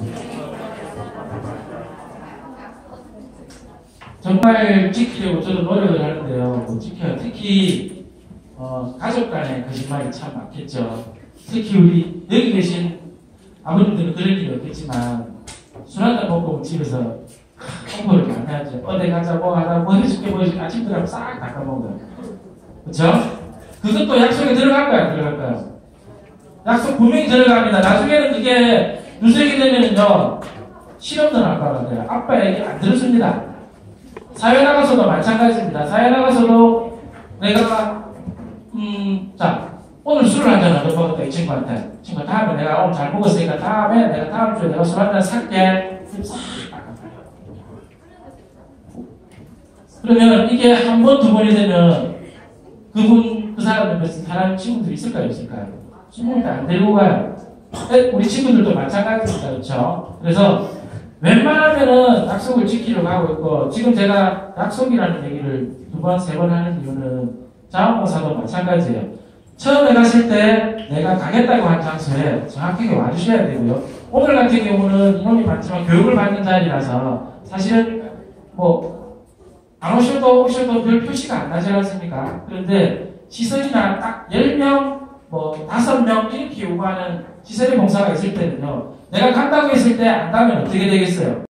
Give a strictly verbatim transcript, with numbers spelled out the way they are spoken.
정말 지키려고 저도 노력을 하는데요. 뭐 지켜요. 특히 어, 가족 간의 거짓말이 참 많겠죠. 특히 우리 여기 계신 아버님들은 그런 일이 없겠지만 술 한잔 먹고 집에서 홍보를 많이 하죠. 어디 가자 뭐 하자 뭐 해줄게 뭐 해줄게 아침부터 하면 싹 다 까먹어요. 그렇죠? 그것도 약속에 들어갈까요? 안 들어갈까요? 약속 분명히 들어갑니다. 나중에는 그게 누수익이 되면은요 실없는 아빠가 돼요. 아빠 얘기 안 들어줍니다. 사회 나가서도 마찬가지입니다. 사회 나가서도 내가 음, 자 오늘 술을 한잔 안 먹었다 이 친구한테 친구 다음에 내가 오늘 잘 먹었으니까 다음에 내가 다음 주에 내가 술 한잔 살게 싹 나가요. 그러면 이게 한 번 두 번이 되면 그분 그 사람 옆에서 사람 친구들이 있을까요 없을까요? 친구들 안 데리고 가요. 우리 친구들도 마찬가지입니다. 그렇죠? 그래서 웬만하면은 약속을 지키려고 하고 있고, 지금 제가 약속이라는 얘기를 두 번, 세 번 하는 이유는 자원봉사도 마찬가지예요. 처음에 갔을 때 내가 가겠다고 한 장소에 정확하게 와주셔야 되고요. 오늘 같은 경우는 인원이 많지만 교육을 받는 자리라서 사실은 뭐 안 오셔도 오셔도 별 표시가 안 나지 않습니까? 그런데 시설이나 딱 열 명, 뭐 다섯 명 이렇게 요구하는 시설의 봉사가 있을 때는요. 내가 간다고 했을 때 안 가면 어떻게 되겠어요?